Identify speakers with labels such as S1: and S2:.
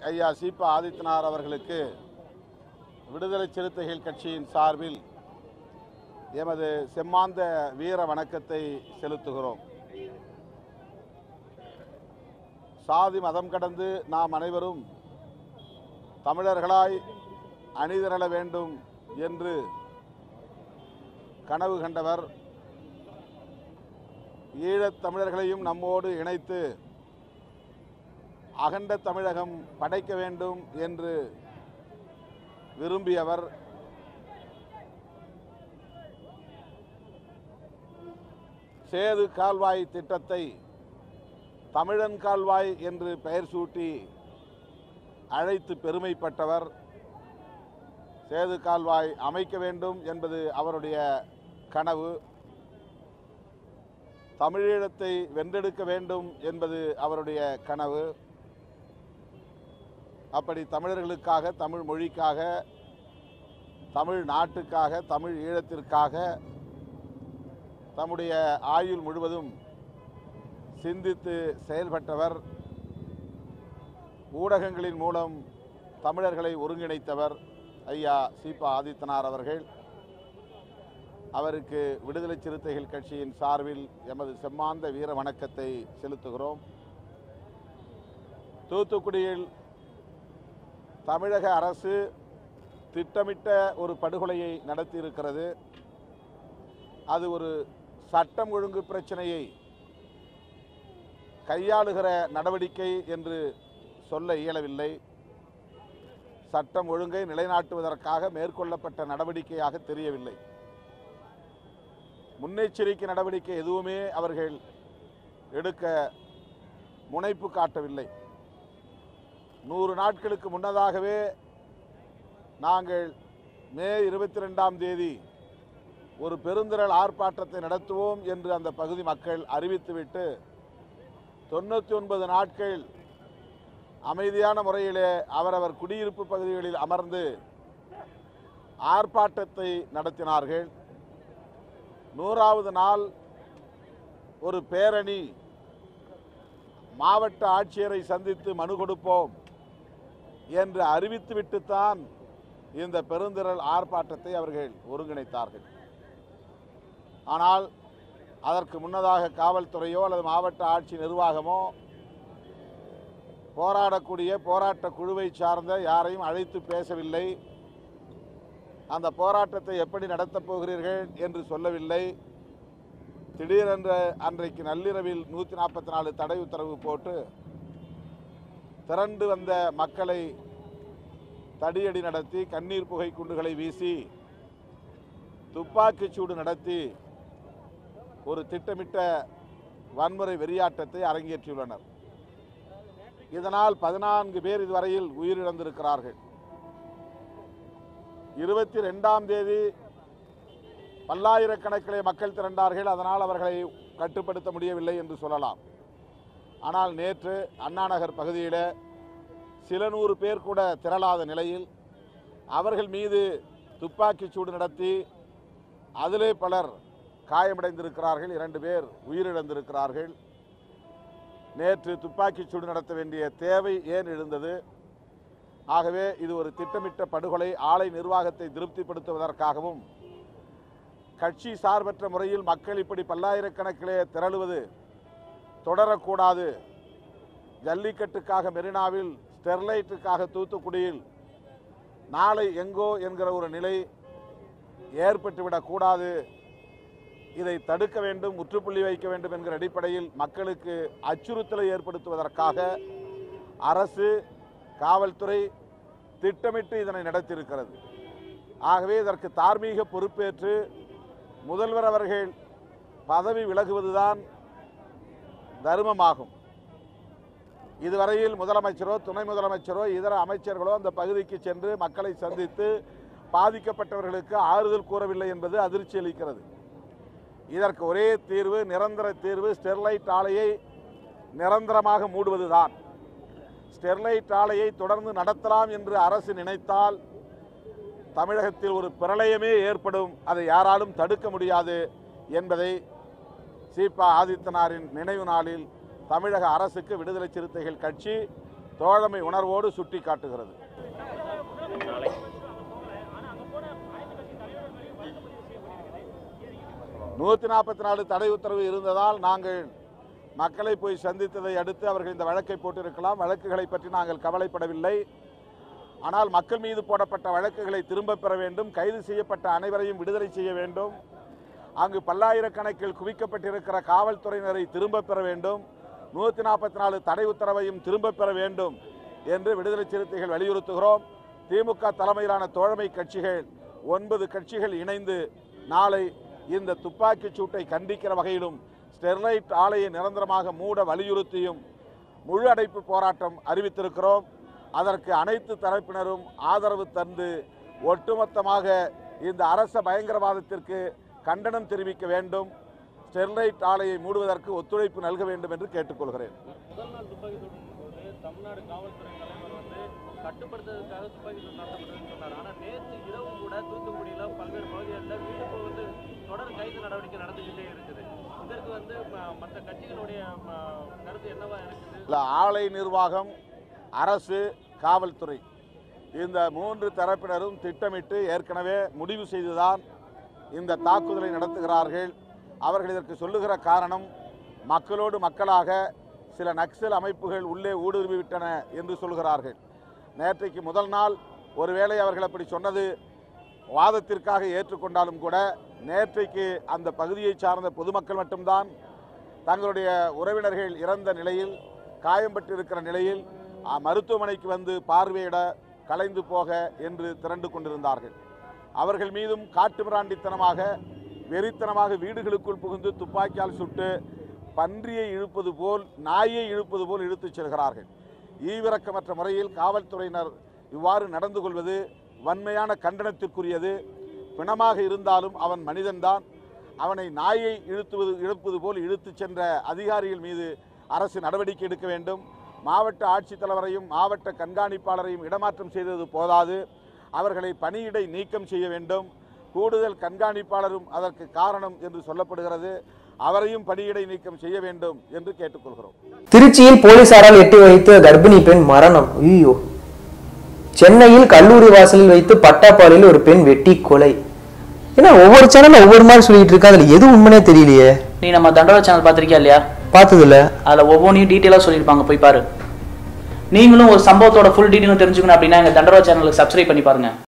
S1: ஐயா SP ஆதித்தனார் அவர்களுக்கு விடுதலை சிறுத்தைகள் கட்சியின் சார்பில் எமது செம்மாந்த வீர வணக்கத்தை செலுத்துகிறோம். சாதி மதம் கடந்து நாம் அனைவரும் தமிழர்களாய் அணிதிரள வேண்டும் என்று கனவு கண்டவர். ஈழத் தமிழர்களையும் நம்மோடு இணைத்து அகண்ட தமிழகம் படைக்க வேண்டும் என்று விரும்பியவர். சேது கால்வாய் திட்டத்தை தமிழன் கால்வாய் என்று பெயர் சூட்டி அழைத்து பெருமைப்பட்டவர். சேது கால்வாய் அமைக்க வேண்டும் என்பது அவருடைய கனவு. தமிழீழத்தை வென்றெடுக்க வேண்டும் என்பது அவருடைய கனவு. அப்படி தமிழர்களுக்காக, தமிழ் மொழிக்காக, தமிழ் நாட்டுக்காக, தமிழ் ஈழத்திற்காக தம்முடைய ஆயுள் முழுவதும் சிந்தித்து செயல்பட்டவர். ஊடகங்களின் மூலம் தமிழர்களை ஒருங்கிணைத்தவர் ஐயா SP ஆதித்தனார் அவர்கள். அவருக்கு விடுதலை சிறுத்தைகள் கட்சியின் சார்பில் எமது செம்மாந்த வீர வணக்கத்தை செலுத்துகிறோம். தூத்துக்குடியில் தமிழக அரசு திட்டமிட்ட ஒரு படுகொலையை நடத்தியிருக்கிறது. அது ஒரு சட்டம் ஒழுங்கு பிரச்சனையை கையாளுகிற நடவடிக்கை என்று சொல்ல இயலவில்லை. சட்டம் ஒழுங்கை நிலைநாட்டுவதற்காக மேற்கொள்ளப்பட்ட நடவடிக்கையாக தெரியவில்லை. முன்னெச்சரிக்கை நடவடிக்கை எதுவுமே அவர்கள் எடுக்க முனைப்பு காட்டவில்லை. 100 நாட்களுக்கு முன்னதாகவே நாங்கள் மே 22ஆம் தேதி ஒரு பெருந்திரள் ஆர்ப்பாட்டத்தை நடத்துவோம் என்று அந்த பகுதி மக்கள் அறிவித்துவிட்டு 99 நாட்கள் அமைதியான முறையிலே அவரவர் குடியிருப்பு பகுதிகளில் அமர்ந்து ஆர்ப்பாட்டத்தை நடத்தினார்கள். 100வது நாள் ஒரு பேரணி மாவட்ட ஆட்சியரை சந்தித்து மனு கொடுப்போம் என்று அறிவித்துவிட்டுத்தான் இந்த பெருந்திரள் ஆர்ப்பாட்டத்தை அவர்கள் ஒருங்கிணைத்தார்கள். ஆனால் அதற்கு முன்னதாக காவல்துறையோ அல்லது மாவட்ட ஆட்சி நிர்வாகமோ போராடக்கூடிய போராட்ட குழுவை சார்ந்த யாரையும் அழைத்து பேசவில்லை. அந்த போராட்டத்தை எப்படி நடத்தப் போகிறீர்கள் என்று சொல்லவில்லை. திடீரென்று அன்றைக்கு நள்ளிரவில் 144 தடை உத்தரவு போட்டு திரண்டு வந்த மக்களை தடியடி நடத்தி, கண்ணீர் புகை குண்டுகளை வீசி, துப்பாக்கிச்சூடு நடத்தி ஒரு திட்டமிட்ட வன்முறை வெறியாட்டத்தை அரங்கேற்றியுள்ளனர். இதனால் 14 பேர் இதுவரையில் உயிரிழந்திருக்கிறார்கள். 22ஆம் தேதி பல்லாயிரக்கணக்கிலே மக்கள் திரண்டார்கள். அதனால் அவர்களை கட்டுப்படுத்த முடியவில்லை என்று சொல்லலாம். ஆனால் நேற்று அண்ணாநகர் பகுதியில் சில 100 பேர் கூட திரளாத நிலையில் அவர்கள் மீது துப்பாக்கிச்சூடு நடத்தி அதிலே பலர் காயமடைந்திருக்கிறார்கள். 2 பேர் உயிரிழந்திருக்கிறார்கள். நேற்று துப்பாக்கிச்சூடு நடத்த வேண்டிய தேவை ஏன் எழுந்தது? ஆகவே இது ஒரு திட்டமிட்ட படுகொலை. ஆலை நிர்வாகத்தை திருப்திப்படுத்துவதற்காகவும் கட்சி சார்பற்ற முறையில் மக்கள் இப்படி பல்லாயிரக்கணக்கிலே திரளுவது தொடரக்கூடாது. ஜல்லிக்கட்டுக்காக மெரினாவில், ஸ்டெர்லைட்டுக்காக தூத்துக்குடியில் நாளை எங்கோ என்கிற ஒரு நிலை ஏற்பட்டுவிடக்கூடாது. இதை தடுக்க வேண்டும், முற்றுப்புள்ளி வைக்க வேண்டும் என்கிற அடிப்படையில் மக்களுக்கு அச்சுறுத்தலை ஏற்படுத்துவதற்காக அரசு, காவல்துறை திட்டமிட்டு இதனை நடத்தியிருக்கிறது. ஆகவே இதற்கு தார்மீக பொறுப்பேற்று முதல்வர் அவர்கள் பதவி விலகுவதுதான் தர்மமாகும். இதுவரையில் முதலமைச்சரோ, துணை முதலமைச்சரோ, இதர அமைச்சர்களோ அந்த பகுதிக்கு சென்று மக்களை சந்தித்து பாதிக்கப்பட்டவர்களுக்கு ஆறுதல் கூறவில்லை என்பது அதிர்ச்சி அளிக்கிறது. இதற்கு ஒரே தீர்வு, நிரந்தர தீர்வு, ஸ்டெர்லைட் ஆலையை நிரந்தரமாக மூடுவதுதான். ஸ்டெர்லைட் ஆலையை தொடர்ந்து நடத்தலாம் என்று அரசு நினைத்தால் தமிழகத்தில் ஒரு பிரளயமே ஏற்படும். அதை யாராலும் தடுக்க முடியாது என்பதை SP ஆதித்தனாரின் நினைவு நாளில் தமிழக அரசுக்கு விடுதலை சிறுத்தைகள் கட்சி தோழமை உணர்வோடு சுட்டி காட்டுகிறது. நூற்றி 44 தடை உத்தரவு இருந்ததால் நாங்கள் மக்களை போய் சந்தித்ததை அடுத்து அவர்கள் இந்த வழக்கை போட்டிருக்கலாம். வழக்குகளை பற்றி நாங்கள் கவலைப்படவில்லை. ஆனால் மக்கள் மீது போடப்பட்ட வழக்குகளை திரும்ப பெற வேண்டும். கைது செய்யப்பட்ட அனைவரையும் விடுதலை செய்ய வேண்டும். அங்கு பல்லாயிரக்கணக்கில் குவிக்கப்பட்டிருக்கிற காவல்துறையினரை திரும்ப பெற வேண்டும். 144 தடை உத்தரவையும் திரும்ப பெற வேண்டும் என்று விடுதலை சிறுத்தைகள் வலியுறுத்துகிறோம். திமுக தலைமையிலான தோழமை கட்சிகள் 9 கட்சிகள் இணைந்து நாளை இந்த துப்பாக்கிச் சூட்டை கண்டிக்கிற வகையிலும் ஸ்டெர்லைட் ஆலையை நிரந்தரமாக மூட வலியுறுத்தியும் முழு அடைப்பு போராட்டம் அறிவித்திருக்கிறோம். அதற்கு அனைத்து தரப்பினரும் ஆதரவு தந்து ஒட்டுமொத்தமாக இந்த அரச பயங்கரவாதத்திற்கு கண்டனம் தெரிவிக்க வேண்டும். ஸ்டெர்லைட் ஆலையை மூடுவதற்கு ஒத்துழைப்பு நல்க வேண்டும் என்று கேட்டுக்கொள்கிறேன்.
S2: முதல் நாள் துப்பாக்கி சூடும் தமிழ்நாடு காவல்துறை தலைவர் கட்டுப்படுத்துவதற்காக துப்பாக்கி சூடு நடத்தப்பட்டதுன்னு சொன்னார். ஆனால் நேற்று இரவு கூட தூத்துக்குடியில் பல்வேறு பகுதிகளில் வீடு தொடர் கைது நடவடிக்கை நடந்துகிட்டே இருக்குது. இதற்கு மற்ற கட்சிகளுடைய கருத்து என்னவா இருக்குது?
S1: ஆலை நிர்வாகம், அரசு, காவல்துறை இந்த 3 தரப்பினரும் திட்டமிட்டு ஏற்கனவே முடிவு செய்துதான் இந்த தாக்குதலை நடத்துகிறார்கள். அவர்கள் இதற்கு சொல்லுகிற காரணம் மக்களோடு மக்களாக சில நக்சல் அமைப்புகள் உள்ளே ஊடுருவிவிட்டன என்று சொல்கிறார்கள். நேற்றைக்கு முதல் நாள் ஒருவேளை அவர்கள் அப்படி சொன்னது வாதத்திற்காக ஏற்றுக்கொண்டாலும் கூட நேற்றைக்கு அந்த பகுதியை சார்ந்த பொதுமக்கள் மட்டும்தான் தங்களுடைய உறவினர்கள் இறந்த நிலையில், காயம்பட்டிருக்கிற நிலையில் மருத்துவமனைக்கு வந்து பார்வையிட, கலைந்து போக என்று திரண்டு கொண்டிருந்தார்கள். அவர்கள் மீதும் காட்டுமிராண்டித்தனமாக, வெறித்தனமாக வீடுகளுக்குள் புகுந்து துப்பாக்கியால் சுட்டு பன்றியை இழுப்பது போல், நாயை இழுப்பது போல் இழுத்துச் செல்கிறார்கள். ஈவிரக்கமற்ற முறையில் காவல்துறையினர் இவ்வாறு நடந்து கொள்வது வன்மையான கண்டனத்திற்குரியது. பிணமாக இருந்தாலும் அவன் மனிதன்தான். அவனை நாயை இழுப்பது போல் இழுத்துச் சென்ற அதிகாரிகள் மீது அரசு நடவடிக்கை எடுக்க வேண்டும். மாவட்ட ஆட்சித்தலைவரையும் மாவட்ட கண்காணிப்பாளரையும் இடமாற்றம் செய்தது போதாது, அவர்களை பணியிடை நீக்கம் செய்ய வேண்டும். கூடுதல் கண்காணிப்பாளரும் அதற்கு காரணம் என்று சொல்லப்படுகிறது. அவரையும் பணியிடை நீக்கம் செய்ய வேண்டும் என்று கேட்டுக்கொள்கிறோம்.
S3: திருச்சியில் போலீசாரால் எட்டி வைத்த கர்ப்பிணி பெண் மரணம். ஐயோ! சென்னையில் கல்லூரி வாசலில் வைத்து பட்டாப்பாளையில் ஒரு பெண் வெட்டி கொலை. ஏன்னா ஒவ்வொரு சேனல்ல ஒவ்வொரு மாதிரி சொல்லிட்டு இருக்கா, அதுல எது உண்மைனே தெரியலையே.
S4: நீ நம்ம தண்டோரா சேனல் பாத்திருக்கியா இல்லையா?
S3: பார்த்தது இல்ல.
S4: அதுல ஒவ்வொன்றையும் டீட்டெயிலா சொல்லியிருப்பாங்க, போய் பாரு. நீங்களும் ஒரு சம்பவத்தோட ஃபுல் டீட்டெயிலும் தெரிஞ்சுக்கணும் அப்படின்னா எங்க தண்டோரா சேனலுக்கு சப்ஸ்கிரைப் பண்ணி பாருங்க.